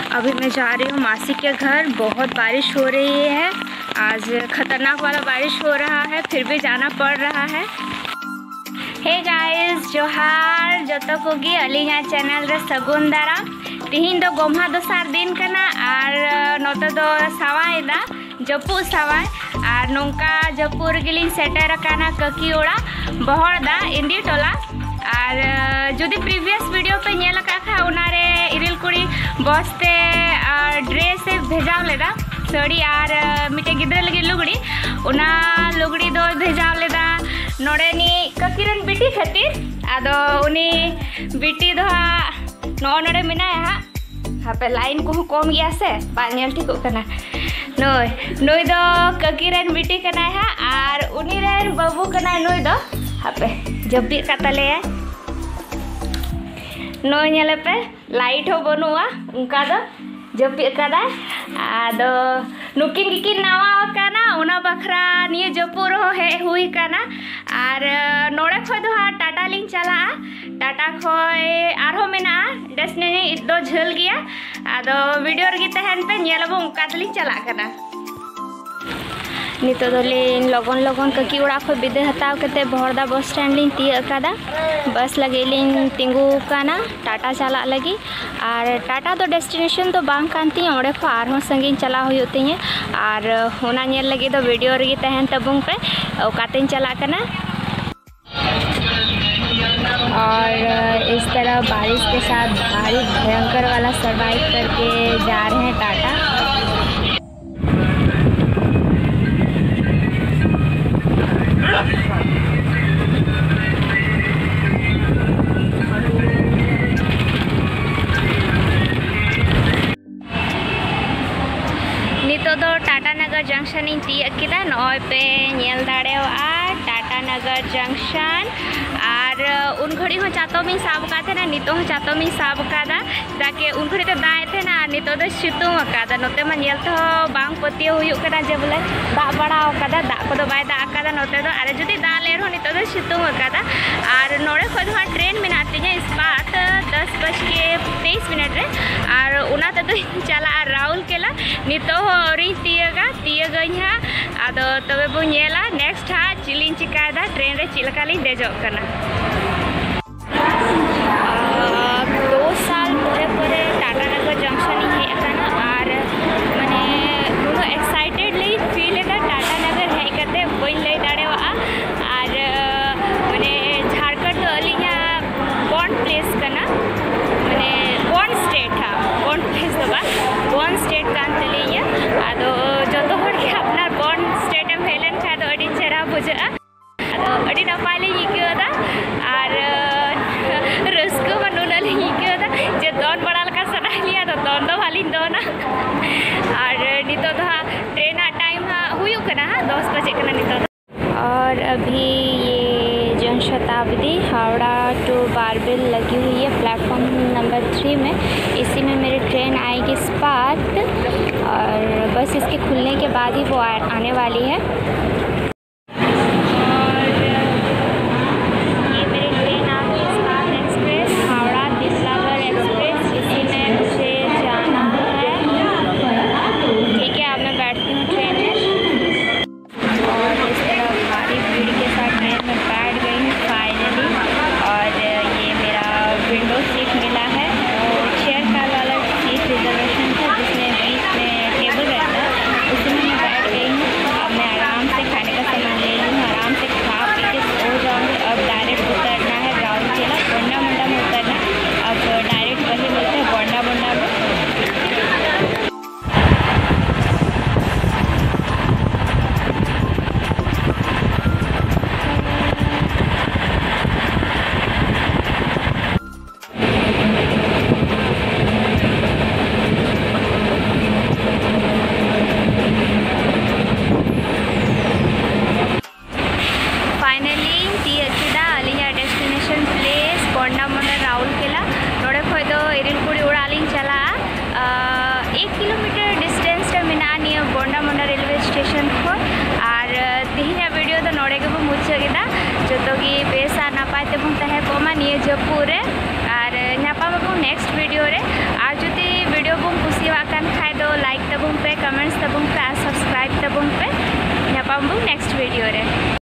अभी मैं जा रही हूँ मासी के घर। बहुत बारिश हो रही है, आज खतरनाक वाला बारिश हो रहा है, फिर भी जाना पड़ रहा है। हे गाइस, जोहार जतो कोगी अलिया चैनल रे सगुन दाराम। तिहिन दो गोम्हा दोसार दिन कना और नोते दो सावायदा जपू सावाय और नोंका जपूर गिलिंग सेटर काना ककी ओड़ा बहरदा इंडी टोला। और जुदी प्रीवियस वीडियो पे नेल का उनारे इरिल कुड़ी बसते ड्रेस भेजाव लेदा साड़ी और मिटे गिद्रे लगी लुगड़ी उना लुगड़ी दो भेजाव लेदा नोड़े नी ककीरन बिटी खातिर। आदो उनी बिटी दो नो नोड़े मिनाय हाँ पे लाइन को कम गया से बाल ठीक करना नुई दो ककीरन बिटी कना है और उनी रेन बाबू कना नुई दो हापे जब्बी कातले नुई नेले पे लाइट हो बनुआ उनका दो जब्बी कदा आदो नुकिन गिकिन नावा काना उना बखरा निये जपुर हो हे हुई काना। और नोड़े खो दो टाटा लिंग चला टाटा खोय आरो मेना डेस्टिनेशन इदो झल गया आदो वीडियो रगी तहन पे नेलबो उनका तलिंग चला काना। नितो दोलिंग लगन लगन ककी उड़ा खो बिदे हताव कते बहरदा बस स्टैंड लिंग ती अकादा बस लगे लिंग तिंगू काना टाटा चला लगी। और टाटा तो डेस्टिनेशन तो बांग कांती ओड़े खो आरहों संगीन चला हुई और होना नेल लगी तो वीडियो रगी तहन तबुंग पे ओकातें चला कना। और इस तरह बारिश के साथ भारी भयंकर वाला सर्वाइव करके जा रहे हैं टाटा। नितो दो टाटा नगर जंक्शन इन ती अकिदा नॉय पे नेल दाड़ेवा टाटा नगर जंक्शन। और उन घड़ी हो चातो में साब का थे ना नितो हो चातो में साब का ताकि उन घड़ी तो दाए थे ना नितो दो सितुंग अकादा नोते मा नेल तो बांग पतियो हुयुग कना जे बोले दा बड़ा अकादा दा को दो बाय दा अकादा नोते दो अरे जुदी दा लेर हो नितो दो सितुंग अकादा। और नोड़े खो दो ट्रेन मेना तिया इस्पात 10:23 रे और उना तो चला राउरकेला नितो हो औरी तीयगई हा आदो तबे बो नेला नेक्स्ट हा चिलिंग चिकादा ट्रेन रे चिलकाली देजो कना। 2 साल परे टाटा नगर जंक्शन ही हेकना और माने नुनो एक्साइटेडली फील एदा टाटा नगर हेज कते बई लई दाड़ेवा। और माने झारखंड तो अलिया बॉन्ड प्लेस कना माने बॉन्ड स्टेट हा बॉन्ड प्लेस दबा बॉन्ड स्टेट कान तलिया आदो जतो हर के अपना बॉन्ड स्टेट में हेलन खा दो अडी चेहरा बुझा आदो अडी नपाय ले इकदा और रस्को बनुनल इकदा जे दोन बड़ा लका सना लिया तो दोन दो वाली दोना। और नितो तो ट्रेन टाइम हुई कना 10 बजे कना नितो। और अभी ये जन शताब्दी हावड़ा टू बारबिल लगी हुई है प्लेटफॉर्म नंबर 3 में। इसी में मेरी ट्रेन आएगी इस्पात और बस इसके खुलने के बाद ही वो आने वाली है। जोगी बेसा नपाय तेबन तहे कोमा निये जपुरे और नापा नेक्स्ट वीडियो रे। और जुदी वीडियो बन कुसी तबुं पे कमेंट्स तबुं पे सब्सक्राइब तबुं पे नेक्स्ट वीडियो रे।